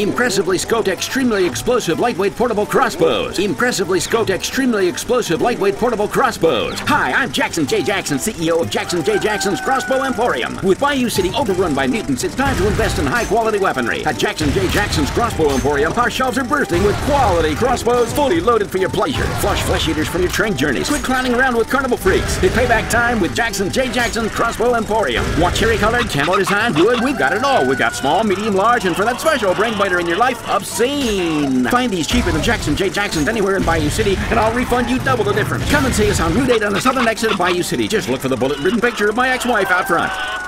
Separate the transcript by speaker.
Speaker 1: Impressively scoped, extremely explosive, lightweight portable crossbows. Impressively scoped, extremely explosive, lightweight portable crossbows. Hi, I'm Jackson J. Jackson, CEO of Jackson J. Jackson's Crossbow Emporium. With Bayou City overrun by mutants, it's time to invest in high-quality weaponry. At Jackson J. Jackson's Crossbow Emporium, our shelves are bursting with quality crossbows fully loaded for your pleasure. Flush flesh eaters from your train journeys. Quit clowning around with carnival freaks. It's payback time with Jackson J. Jackson's Crossbow Emporium. Want cherry-colored, camo design, wood? We've got it all. We've got small, medium, large, and for that special brain biter in your life, obscene. Find these cheaper than Jackson J. Jackson's anywhere in Bayou City, and I'll refund you double the difference. Come and see us on Route 8 on the southern exit of Bayou City. Just look for the bullet-ridden picture of my ex-wife out front.